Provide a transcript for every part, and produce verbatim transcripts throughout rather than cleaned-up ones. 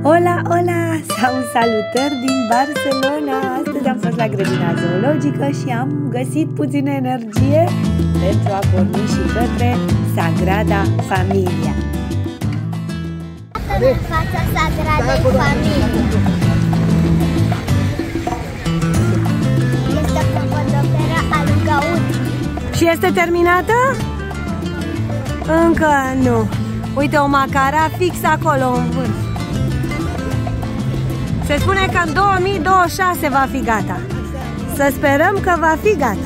Hola, hola! Sau salutări din Barcelona! Astăzi am fost la grădina zoologică și am găsit puțină energie pentru a porni și către Sagrada Familia. În fața Sagradei Familia. Este o capodopera a lui Gaudi. Și este terminată? Încă nu. Uite o macara fix acolo în vârf. Se spune că în două mii douăzeci și șase va fi gata. Să sperăm că va fi gata.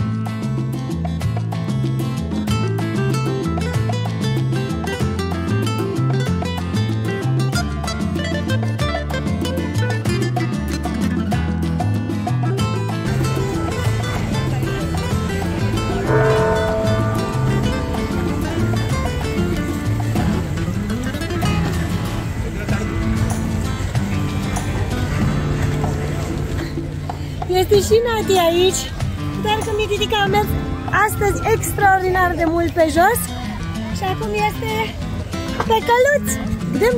Este și Nati aici, doar că Mititica a mers astăzi extraordinar de mult pe jos și acum este pe căluț. Dăm!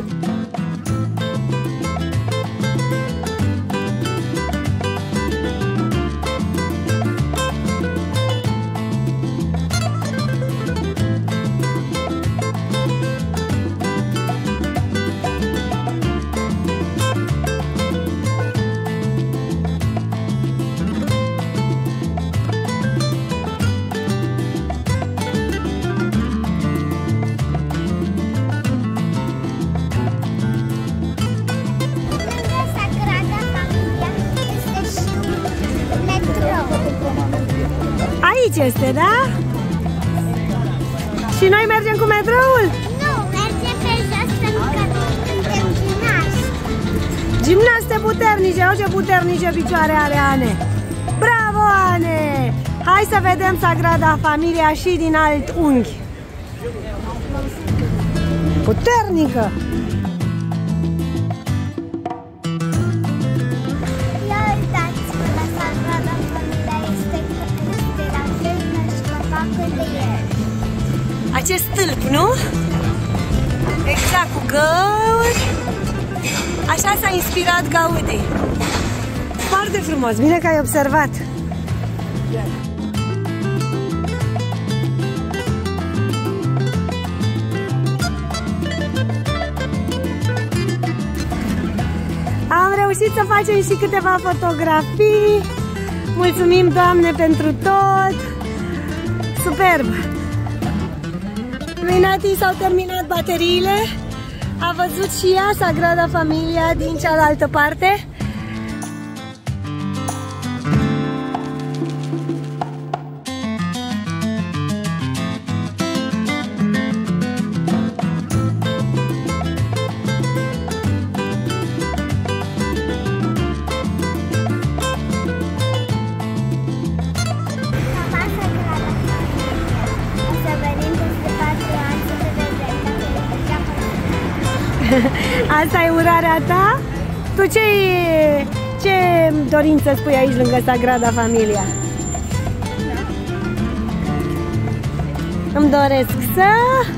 Aici este, da? Și noi mergem cu metroul? Nu, mergem pe jos pentru că suntem gimnaști. Gimnaste puternice, o ce puternice picioare are Ane. Bravo, Ane! Hai să vedem Sagrada Familia și din alt unghi. Puternică! Acest stâlp, nu? Exact, cu găuri. Așa s-a inspirat Gaudi. Foarte frumos, bine că ai observat. Am reușit să facem și câteva fotografii. Mulțumim, Doamne, pentru tot. Superb! Lui Nati s-au terminat bateriile. A văzut și ea Sagrada Familia din cealaltă parte. Asta e urarea ta? Tu ce, ce dorință spui aici lângă Sagrada Familia? Îmi doresc să...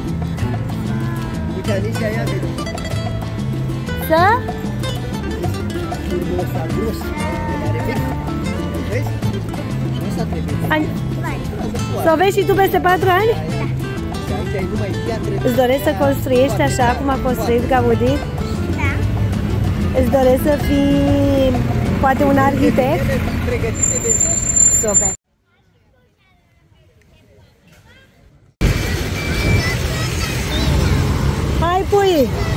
Să? Să o vezi și tu peste patru ani? Îți dorești să construiești așa cum a construit Gaudi? Da. Îți dorești să fii poate un arhitect? Super! Hai, pui!